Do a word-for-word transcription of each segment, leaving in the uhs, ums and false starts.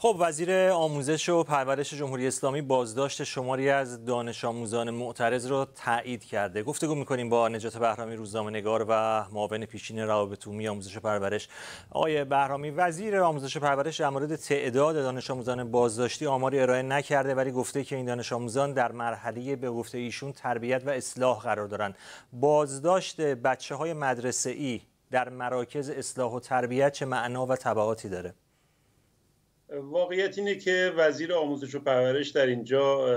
خب وزیر آموزش و پرورش جمهوری اسلامی بازداشت شماری از دانش آموزان معترض را تایید کرده. گفتگو می‌کنیم با نجات بهرامی، روزنامه‌نگار و معاون پیشین روابط عمومی آموزش و پرورش. آقای بهرامی، وزیر آموزش و پرورش در مورد تعداد دانش آموزان بازداشتی آماری ارائه نکرده، ولی گفته که این دانش آموزان در مرحله به گفته ایشون تربیت و اصلاح قرار دارند. بازداشت بچه‌های مدرسه‌ای در مراکز اصلاح و تربیت چه معنا و تبعاتی داره؟ واقعیت اینه که وزیر آموزش و پرورش در اینجا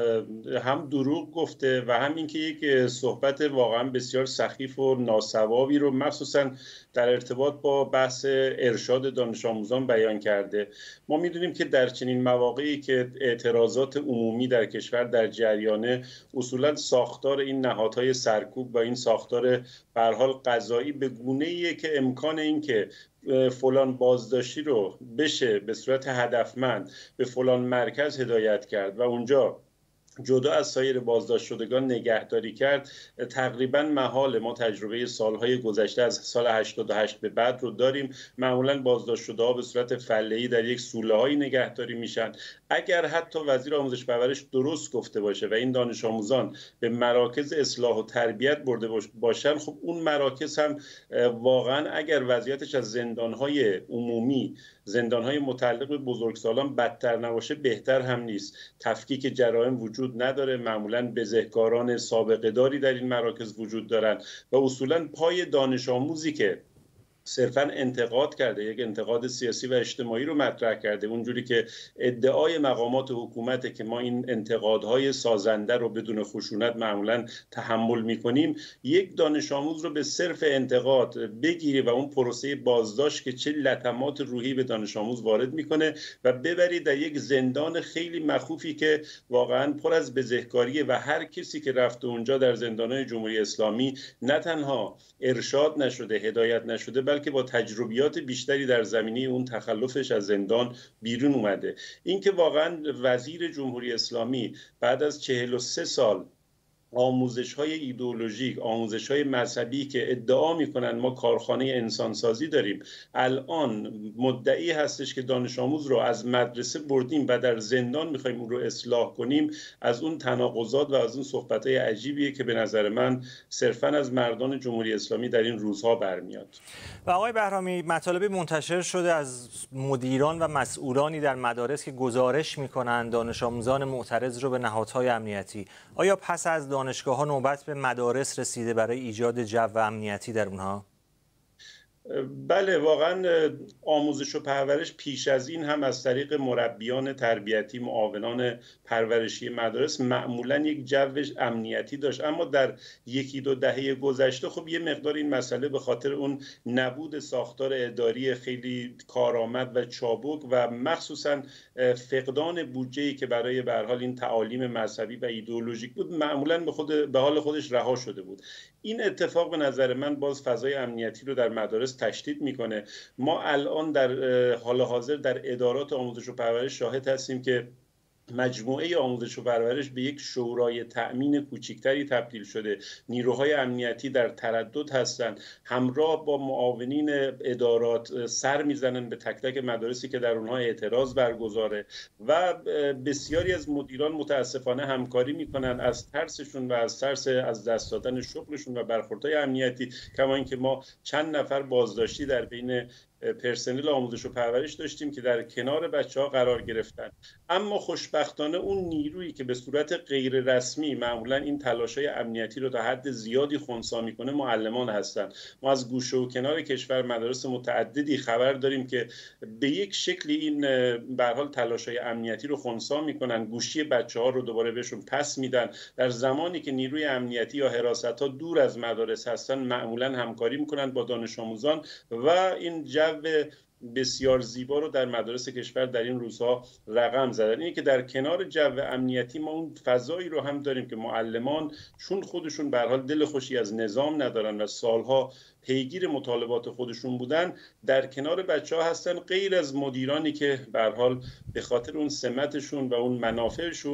هم دروغ گفته و هم اینکه یک صحبت واقعا بسیار سخیف و ناصوابی رو مخصوصا در ارتباط با بحث ارشاد دانش آموزان بیان کرده. ما میدونیم که در چنین مواقعی که اعتراضات عمومی در کشور در جریانه، اصولا ساختار این نهادهای سرکوب و این ساختار به هر حال قضایی به گونه‌ایه که امکان این که فلان بازداشتی رو بشه به صورت هدفمند به فلان مرکز هدایت کرد و اونجا جدا از سایر بازداشت شدگان نگهداری کرد، تقریبا محال. ما تجربه سالهای گذشته از سال هشتاد و هشت به بعد رو داریم. معمولا بازداشت شده‌ها به صورت فله‌ای در یک سوله‌هایی نگهداری میشن. اگر حتی وزیر آموزش پرورش درست گفته باشه و این دانش آموزان به مراکز اصلاح و تربیت برده باشن، خب اون مراکز هم واقعا اگر وضعیتش از زندان‌های عمومی، زندان‌های متعلق به بزرگسالان بدتر نباشه، بهتر هم نیست. تفکیک جرایم وجود نداره، معمولاً بزهکاران سابقه داری در این مراکز وجود دارن و اصولاً پای دانش آموزی که صرفاً انتقاد کرده، یک انتقاد سیاسی و اجتماعی رو مطرح کرده، اونجوری که ادعای مقامات حکومت که ما این انتقادهای سازنده رو بدون خشونت معمولاً تحمل می‌کنیم، یک دانش آموز رو به صرف انتقاد بگیری و اون پروسه بازداشت که چه لطمات روحی به دانش آموز وارد می‌کنه و ببری در یک زندان خیلی مخوفی که واقعاً پر از بزهکاریه و هر کسی که رفته اونجا در زندان‌های جمهوری اسلامی نه تنها ارشاد نشده، هدایت نشده، بلکه با تجربیات بیشتری در زمینه اون تخلفش از زندان بیرون اومده. اینکه واقعا وزیر جمهوری اسلامی بعد از چهل و سه سال آموزش‌های ایدئولوژیک، آموزش‌های مذهبی که ادعا می‌کنن ما کارخانه انسانسازی داریم، الان مدعی هستش که دانش آموز رو از مدرسه بردیم و در زندان می‌خوایم اون رو اصلاح کنیم، از اون تناقضات و از اون صحبت‌های عجیبیه که به نظر من صرفاً از مردان جمهوری اسلامی در این روزها برمیاد. و آقای بهرامی، مطالبی منتشر شده از مدیران و مسئولانی در مدارس که گزارش می‌کنند دانش آموزان معترض رو به نهادهای امنیتی. آیا پس از دانشگاه‌ها نوبت به مدارس رسیده برای ایجاد جو امنیتی در اونها؟ بله، واقعا آموزش و پرورش پیش از این هم از طریق مربیان تربیتی، معاونان پرورشی مدارس معمولا یک جو امنیتی داشت، اما در یکی دو دهه گذشته خب یه مقدار این مسئله به خاطر اون نبود ساختار اداری خیلی کارآمد و چابک و مخصوصا فقدان بودجه‌ای که برای به هر حال این تعالیم مذهبی و ایدئولوژیک بود، معمولا به خود به حال خودش رها شده بود. این اتفاق به نظر من باز فضای امنیتی رو در مدارس تشدید میکنه. ما الان در حال حاضر در ادارات آموزش و پرورش شاهد هستیم که مجموعه آموزش و پرورش به یک شورای تأمین کوچکتری تبدیل شده. نیروهای امنیتی در تردد هستند، همراه با معاونین ادارات سر میزنن به تک تک مدارسی که در اونها اعتراض برگزاره و بسیاری از مدیران متاسفانه همکاری میکنن از ترسشون و از ترس از دست دادن شغلشون و برخوردهای امنیتی. کما اینکه ما چند نفر بازداشتی در بین پرسنل آموزش و پرورش داشتیم که در کنار بچه‌ها قرار گرفتن، اما خوشبختانه اون نیرویی که به صورت غیر رسمی معمولا این تلاش‌های امنیتی رو تا حد زیادی خنثی میکنه معلمان هستن. ما از گوشه و کنار کشور مدارس متعددی خبر داریم که به یک شکلی این به هر حال تلاش‌های امنیتی رو خنثی میکنن، گوشی بچه‌ها رو دوباره بهشون پس میدن. در زمانی که نیروی امنیتی یا حراست‌ها دور از مدارس هستن، معمولا همکاری میکنن با دانش آموزان و این جو بسیار زیبا رو در مدارس کشور در این روزها رقم زدن. اینه که در کنار جو امنیتی ما اون فضایی رو هم داریم که معلمان چون خودشون به هر حال دل خوشی از نظام ندارن و سالها پیگیر مطالبات خودشون بودن، در کنار بچه‌ها هستن، غیر از مدیرانی که به هر حال به خاطر اون سمتشون و اون منافعشون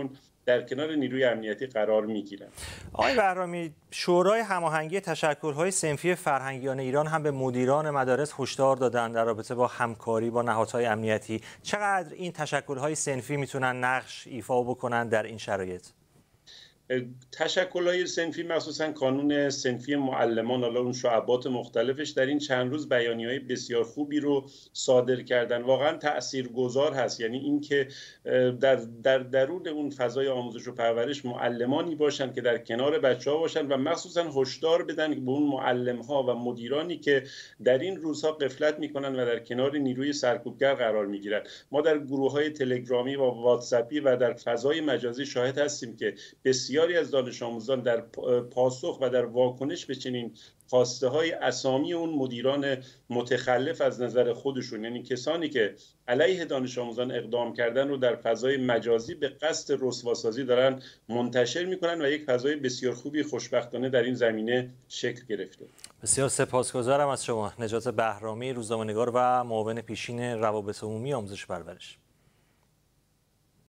در کنار نیروی امنیتی قرار میگیرند. آقای بهرامی، شورای هماهنگی تشکل‌های صنفی فرهنگیان ایران هم به مدیران مدارس هشدار دادن در رابطه با همکاری با نهادهای امنیتی. چقدر این تشکل‌های صنفی میتونن نقش ایفا بکنن در این شرایط؟ تشکل‌های صنفی مخصوصا کانون صنفی معلمان، حالا اون شعبات مختلفش، در این چند روز بیانیه‌های بسیار خوبی رو صادر کردن. واقعا تاثیرگذار هست. یعنی اینکه در در درون اون فضای آموزش و پرورش معلمانی باشن که در کنار بچه‌ها باشن و مخصوصا هشدار بدن به اون معلم‌ها و مدیرانی که در این روزها غفلت میکنن و در کنار نیروی سرکوبگر قرار میگیرن. ما در گروه‌های تلگرامی و واتساپی و در فضای مجازی شاهد هستیم که بسیاری از دانش آموزان در پاسخ و در واکنش به چنین خواسته های اسامی اون مدیران متخلف از نظر خودشون، یعنی کسانی که علیه دانش آموزان اقدام کردن رو در فضای مجازی به قصد رسواسازی دارن منتشر میکنن و یک فضای بسیار خوبی خوشبختانه در این زمینه شکل گرفته. بسیار سپاسگزارم از شما. نجات بهرامی، روزنامه‌نگار و معاون پیشین روابط عمومی آموزش پرورش.